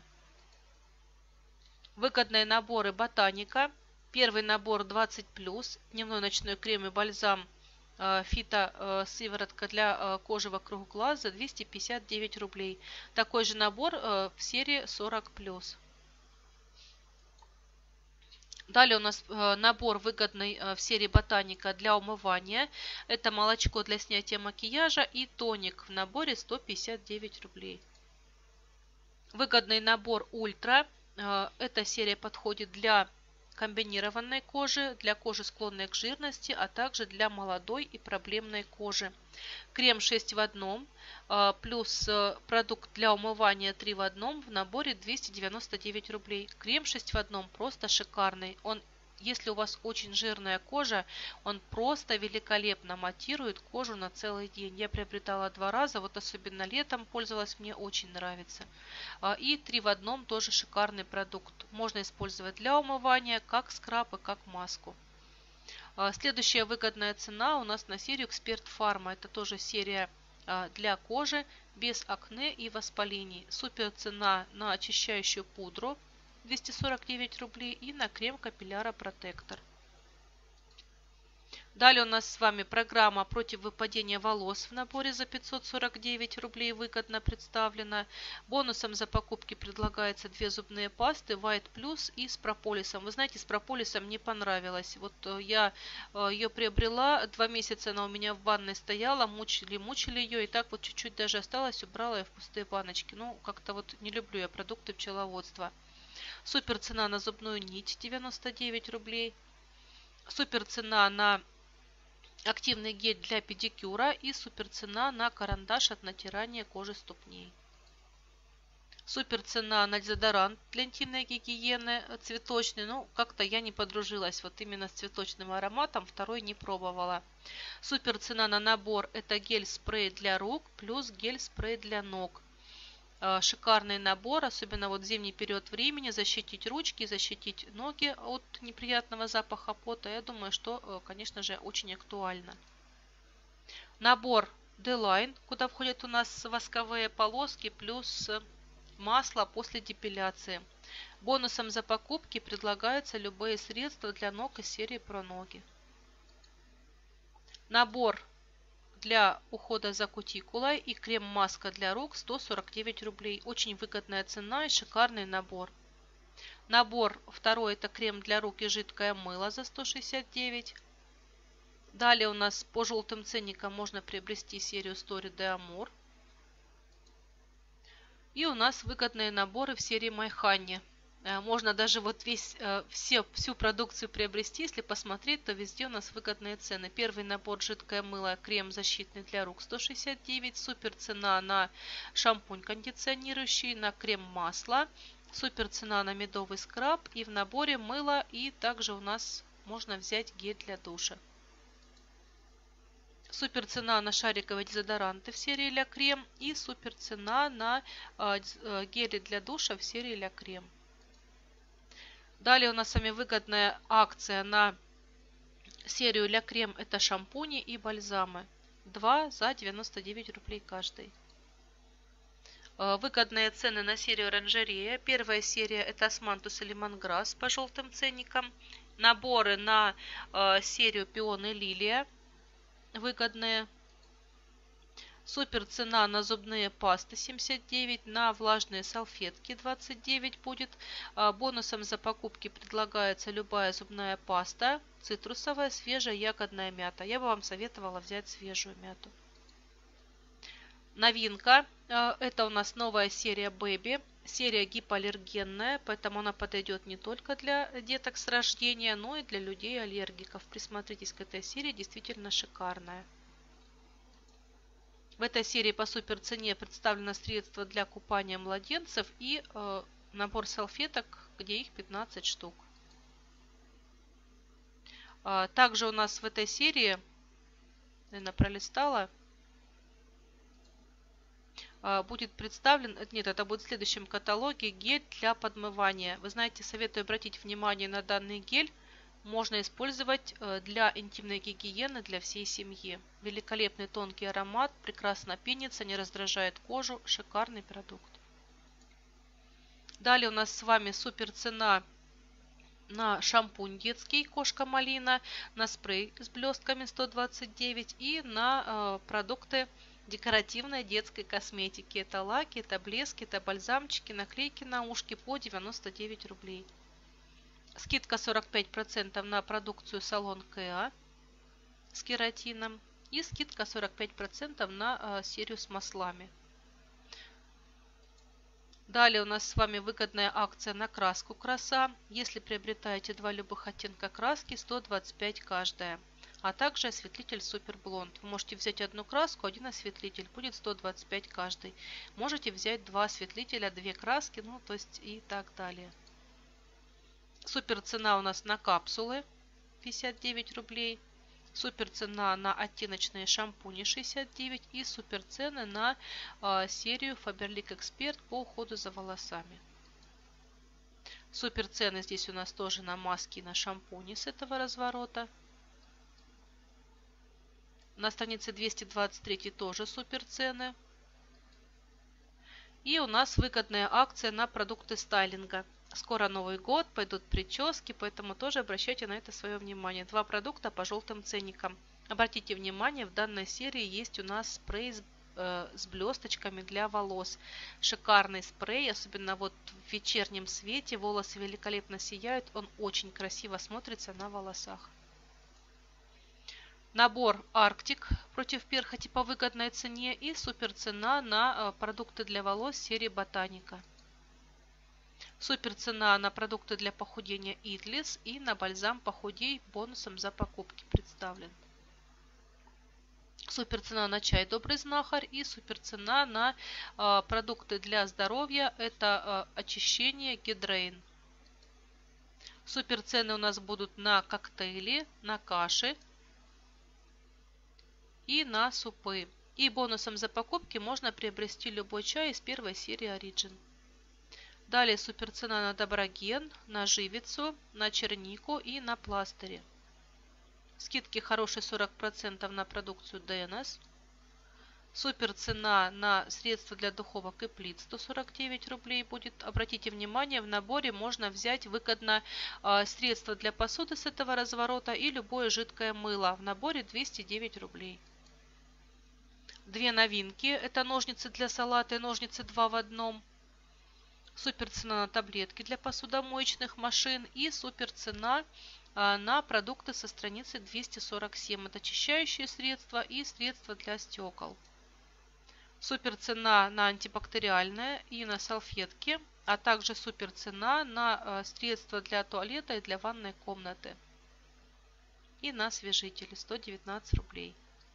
Выгодные наборы Ботаника. Первый набор 20+, дневной ночной крем и бальзам фито-сыворотка для кожи вокруг глаз за 259 рублей. Такой же набор в серии 40+. Далее у нас набор выгодный в серии Ботаника для умывания. Это молочко для снятия макияжа и тоник в наборе 159 рублей. Выгодный набор Ультра. Эта серия подходит для комбинированной кожи, для кожи, склонной к жирности, а также для молодой и проблемной кожи. Крем 6 в 1 плюс продукт для умывания 3 в 1 в наборе 299 рублей. Крем 6 в 1 просто шикарный. Если у вас очень жирная кожа, он просто великолепно матирует кожу на целый день. Я приобретала 2 раза, вот особенно летом пользовалась, мне очень нравится. И 3 в 1 тоже шикарный продукт. Можно использовать для умывания, как скраб и как маску. Следующая выгодная цена у нас на серию Эксперт Фарма. Это тоже серия для кожи без акне и воспалений. Супер цена на очищающую пудру 249 рублей и на крем капилляра протектор. Далее у нас с вами программа против выпадения волос в наборе за 549 рублей выгодно представлена. Бонусом за покупки предлагается 2 зубные пасты White Plus и с прополисом. Вы знаете, с прополисом мне понравилось. Вот я ее приобрела, 2 месяца она у меня в ванной стояла, мучили ее, и так вот чуть-чуть даже осталось, убрала ее в пустые баночки. Ну, как-то вот не люблю я продукты пчеловодства. Супер цена на зубную нить 99 рублей. Супер цена на активный гель для педикюра и супер цена на карандаш от натирания кожи ступней. Супер цена на дезодорант для интимной гигиены цветочный. Ну, как-то я не подружилась вот именно с цветочным ароматом, второй не пробовала. Супер цена на набор это гель-спрей для рук плюс гель-спрей для ног. Шикарный набор, особенно вот в зимний период времени, защитить ручки, защитить ноги от неприятного запаха пота. Я думаю, что, конечно же, очень актуально. Набор D-Line, куда входят у нас восковые полоски плюс масло после депиляции. Бонусом за покупки предлагаются любые средства для ног из серии про ноги. Набор для ухода за кутикулой и крем-маска для рук 149 рублей. Очень выгодная цена и шикарный набор. Набор второй — это крем для рук и жидкое мыло за 169. Далее у нас по желтым ценникам можно приобрести серию Story de Amour. И у нас выгодные наборы в серии Майхани. Можно даже вот всю продукцию приобрести. Если посмотреть, то везде у нас выгодные цены. Первый набор — жидкое мыло, крем защитный для рук 169. Супер цена на шампунь кондиционирующий, на крем масло. Супер цена на медовый скраб. И в наборе мыло, и также у нас можно взять гель для душа. Супер цена на шариковые дезодоранты в серии Ля Крем. И супер цена на гели для душа в серии Ля Крем. Далее у нас с вами выгодная акция на серию Ля Крем. Это шампуни и бальзамы. 2 за 99 рублей каждый. Выгодные цены на серию оранжерея. Первая серия — это османтус и лемонграсс по желтым ценникам. Наборы на серию пион и лилия выгодные. Супер цена на зубные пасты 79, на влажные салфетки 29 будет. Бонусом за покупки предлагается любая зубная паста, цитрусовая, свежая, ягодная мята. Я бы вам советовала взять свежую мяту. Новинка. Это у нас новая серия Baby. Серия гипоаллергенная, поэтому она подойдет не только для деток с рождения, но и для людей-аллергиков. Присмотритесь к этой серии, действительно шикарная. В этой серии по супер цене представлено средство для купания младенцев и набор салфеток, где их 15 штук. Также у нас в этой серии, наверное, пролистала, будет представлен, нет, это будет в следующем каталоге, гель для подмывания. Вы знаете, советую обратить внимание на данный гель. Можно использовать для интимной гигиены для всей семьи. Великолепный тонкий аромат, прекрасно пенится, не раздражает кожу. Шикарный продукт. Далее у нас с вами супер цена на шампунь детский кошка малина, на спрей с блестками 129 и на продукты декоративной детской косметики. Это лаки, это блески, это бальзамчики, наклейки на ушки по 99 рублей. Скидка 45% на продукцию салон Кеа с кератином. И скидка 45% на серию с маслами. Далее у нас с вами выгодная акция на краску краса. Если приобретаете 2 любых оттенка краски, 125 каждая. А также осветлитель Супер Блонд. Вы можете взять одну краску, один осветлитель, будет 125 каждый. Можете взять 2 осветлителя, 2 краски, ну то есть и так далее. Супер цена у нас на капсулы 59 рублей. Супер цена на оттеночные шампуни 69. И супер цены на серию Faberlic Expert по уходу за волосами. Супер цены здесь у нас тоже на маски и на шампуни с этого разворота. На странице 223 тоже супер цены. И у нас выгодная акция на продукты стайлинга. Скоро Новый год, пойдут прически, поэтому тоже обращайте на это свое внимание. 2 продукта по желтым ценникам. Обратите внимание, в данной серии есть у нас спрей с блесточками для волос. Шикарный спрей, особенно вот в вечернем свете. Волосы великолепно сияют, он очень красиво смотрится на волосах. Набор Арктик против перхоти по выгодной цене и супер цена на продукты для волос серии Ботаника. Супер цена на продукты для похудения Идлис и на бальзам Похудей бонусом за покупки представлен. Супер цена на чай Добрый знахарь и супер цена на продукты для здоровья, это очищение Гидрейн. Супер цены у нас будут на коктейли, на каши и на супы. И бонусом за покупки можно приобрести любой чай из первой серии Origin. Далее супер цена на Доброген, на живицу, на чернику и на пластыри. Скидки хорошие 40% на продукцию Денес. Супер цена на средства для духовок и плит 149 рублей будет. Обратите внимание, в наборе можно взять выгодно средства для посуды с этого разворота и любое жидкое мыло. В наборе 209 рублей. Две новинки. Это ножницы для салата и ножницы 2 в 1. Супер цена на таблетки для посудомоечных машин и супер цена на продукты со страницы 247. Это очищающие средства и средства для стекол. Супер цена на антибактериальное и на салфетки, а также супер цена на средства для туалета и для ванной комнаты. И на освежители 119 рублей.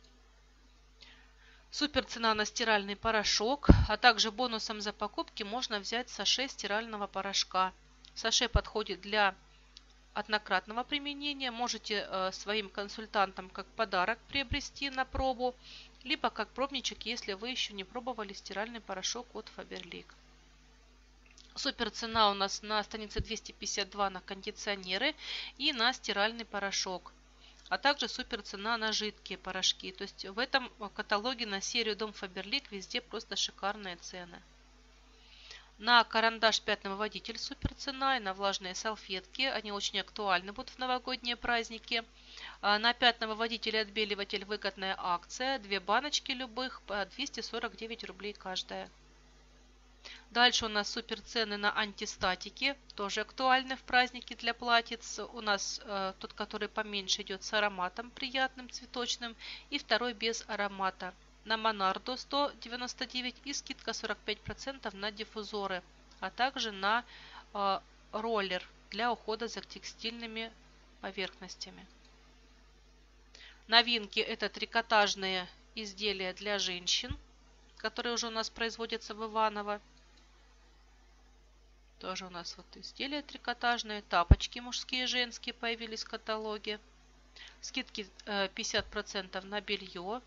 Супер цена на стиральный порошок, а также бонусом за покупки можно взять саше стирального порошка. Саше подходит для однократного применения. Можете своим консультантам как подарок приобрести на пробу, либо как пробничек, если вы еще не пробовали стиральный порошок от Faberlic. Супер цена у нас на странице 252 на кондиционеры и на стиральный порошок. А также супер цена на жидкие порошки. То есть в этом каталоге на серию Дом Faberlic везде просто шикарные цены. На карандаш пятновыводитель супер цена и на влажные салфетки. Они очень актуальны будут в новогодние праздники. На пятновыводитель и отбеливатель выгодная акция. Две баночки любых по 249 рублей каждая. Дальше у нас супер цены на антистатики. Тоже актуальны в праздники для платьиц. У нас тот, который поменьше, идет с ароматом приятным, цветочным. И второй без аромата. На Монардо 199 и скидка 45% на диффузоры, а также на роллер для ухода за текстильными поверхностями. Новинки — это трикотажные изделия для женщин, которые уже у нас производятся в Иваново. Тоже у нас вот изделия трикотажные, тапочки мужские и женские появились в каталоге. Скидки 50% на белье.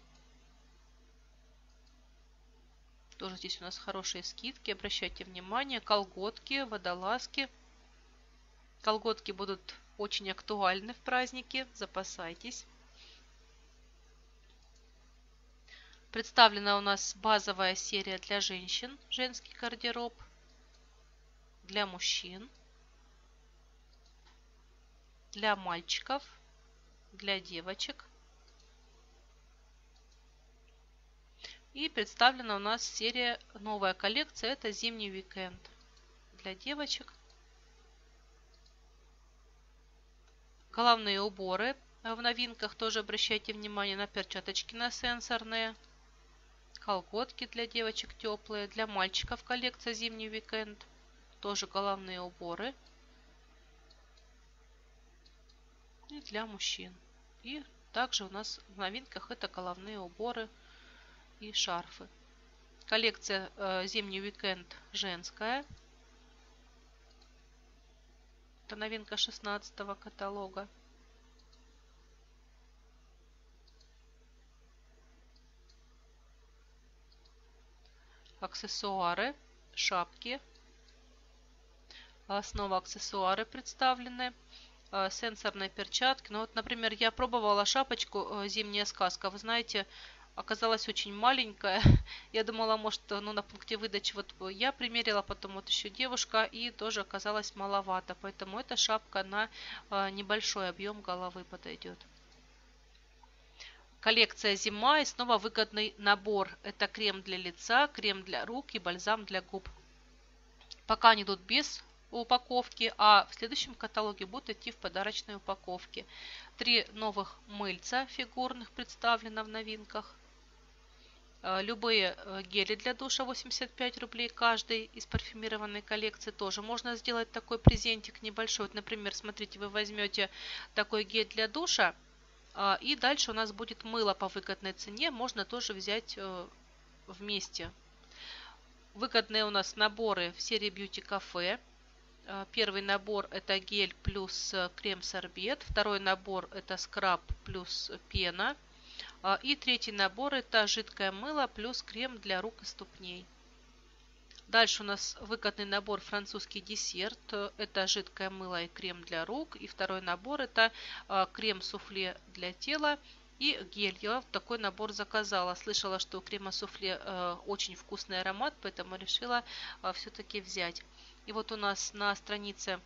Тоже здесь у нас хорошие скидки. Обращайте внимание. Колготки, водолазки. Колготки будут очень актуальны в праздники. Запасайтесь. Представлена у нас базовая серия для женщин. Женский гардероб. Для мужчин. Для мальчиков. Для девочек. И представлена у нас серия, новая коллекция, это зимний уикенд для девочек. Головные уборы в новинках, тоже обращайте внимание на перчаточки на сенсорные. Колготки для девочек теплые, для мальчиков коллекция зимний уикенд, тоже головные уборы. И для мужчин. И также у нас в новинках это головные уборы и шарфы. Коллекция зимний уикенд женская. Это новинка 16-го каталога. Аксессуары, шапки. Снова аксессуары представлены. Сенсорные перчатки. Ну вот, например, я пробовала шапочку «Зимняя сказка». Вы знаете, оказалась очень маленькая. Я думала, может, ну, на пункте выдачи вот я примерила, потом вот еще девушка, и тоже оказалось маловато. Поэтому эта шапка на небольшой объем головы подойдет. Коллекция зима и снова выгодный набор. Это крем для лица, крем для рук и бальзам для губ. Пока они идут без упаковки, а в следующем каталоге будут идти в подарочной упаковке. 3 новых мыльца фигурных представлено в новинках. Любые гели для душа 85 рублей каждый из парфюмированной коллекции. Тоже можно сделать такой презентик небольшой. Вот, например, смотрите, вы возьмете такой гель для душа, и дальше у нас будет мыло по выгодной цене. Можно тоже взять вместе. Выгодные у нас наборы в серии Beauty Cafe. Первый набор это гель плюс крем-сорбет. Второй набор это скраб плюс пена. И третий набор это жидкое мыло плюс крем для рук и ступней. Дальше у нас выгодный набор французский десерт. Это жидкое мыло и крем для рук. И второй набор это крем-суфле для тела и гель. Я вот такой набор заказала. Слышала, что у крема суфле очень вкусный аромат, поэтому решила все-таки взять. И вот у нас на странице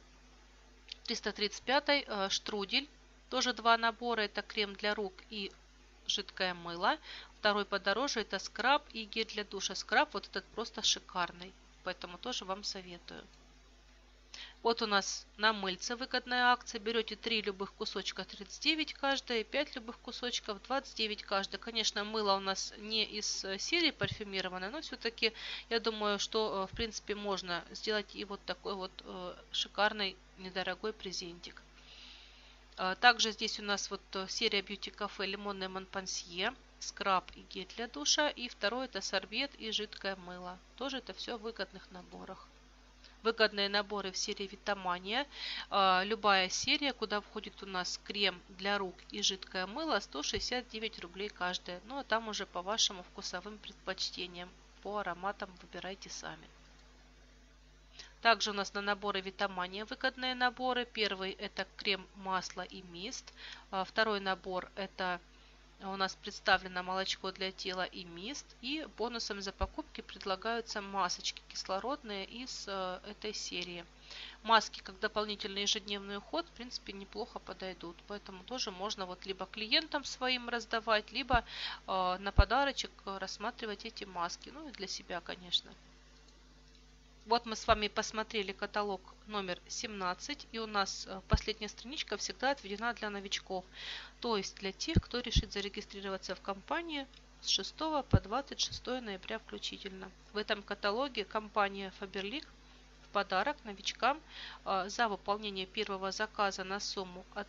335 штрудель. Тоже два набора. Это крем для рук и жидкое мыло. Второй подороже это скраб и гель для душа. Скраб вот этот просто шикарный. Поэтому тоже вам советую. Вот у нас на мыльце выгодная акция. Берете 3 любых кусочка 39 каждая, 5 любых кусочков 29 каждая. Конечно, мыло у нас не из серии парфюмированное, но все-таки я думаю, что в принципе можно сделать и вот такой вот шикарный недорогой презентик. Также здесь у нас вот серия Beauty Cafe лимонное Монпансье, скраб и гель для душа. И второй это сорбет и жидкое мыло. Тоже это все в выгодных наборах. Выгодные наборы в серии Витамания. Любая серия, куда входит у нас крем для рук и жидкое мыло, 169 рублей каждая. Ну а там уже по вашим вкусовым предпочтениям, по ароматам выбирайте сами. Также у нас на наборы Витамания выгодные наборы. Первый это крем, масло и мист. Второй набор это у нас представлено молочко для тела и мист. И бонусом за покупки предлагаются масочки кислородные из этой серии. Маски как дополнительный ежедневный уход в принципе неплохо подойдут. Поэтому тоже можно вот либо клиентам своим раздавать, либо на подарочек рассматривать эти маски. Ну и для себя, конечно. Вот мы с вами посмотрели каталог номер 17, и у нас последняя страничка всегда отведена для новичков, то есть для тех, кто решит зарегистрироваться в компании с 6 по 26 ноября включительно. В этом каталоге компания Faberlic в подарок новичкам за выполнение первого заказа на сумму от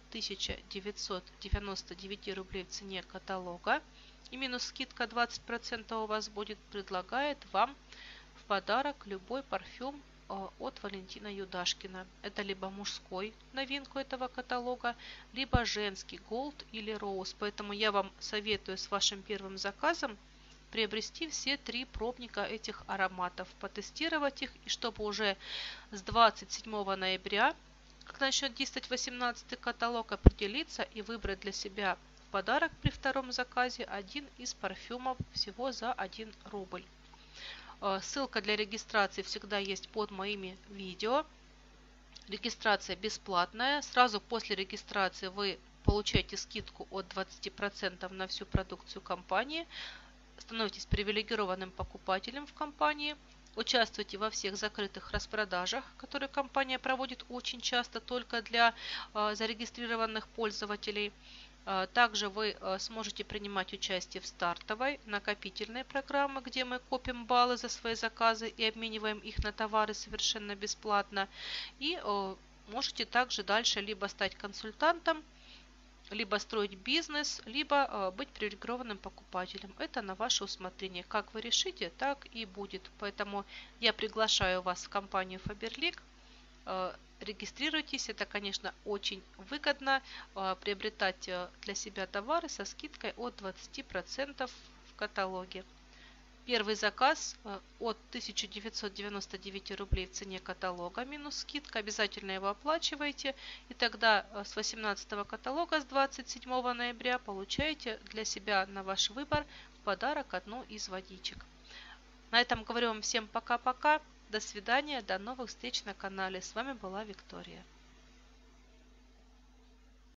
1999 рублей в цене каталога и минус скидка 20% у вас будет, предлагает вам в подарок любой парфюм от Валентина Юдашкина. Это либо мужской, новинку этого каталога, либо женский, Gold или Rose. Поэтому я вам советую с вашим первым заказом приобрести все 3 пробника этих ароматов, потестировать их, и чтобы уже с 27 ноября, как начнет действовать 18 каталог, определиться и выбрать для себя в подарок при втором заказе один из парфюмов всего за 1 рубль. Ссылка для регистрации всегда есть под моими видео. Регистрация бесплатная. Сразу после регистрации вы получаете скидку от 20% на всю продукцию компании. Становитесь привилегированным покупателем в компании. Участвуйте во всех закрытых распродажах, которые компания проводит очень часто только для зарегистрированных пользователей. Также вы сможете принимать участие в стартовой накопительной программе, где мы копим баллы за свои заказы и обмениваем их на товары совершенно бесплатно. И можете также дальше либо стать консультантом, либо строить бизнес, либо быть привилегированным покупателем. Это на ваше усмотрение. Как вы решите, так и будет. Поэтому я приглашаю вас в компанию Faberlic. Регистрируйтесь, это, конечно, очень выгодно приобретать для себя товары со скидкой от 20% в каталоге. Первый заказ от 1999 рублей в цене каталога минус скидка. Обязательно его оплачиваете. И тогда с 18 каталога, с 27 ноября, получаете для себя на ваш выбор в подарок одну из водичек. На этом говорю вам всем пока-пока. До свидания, до новых встреч на канале. С вами была Виктория.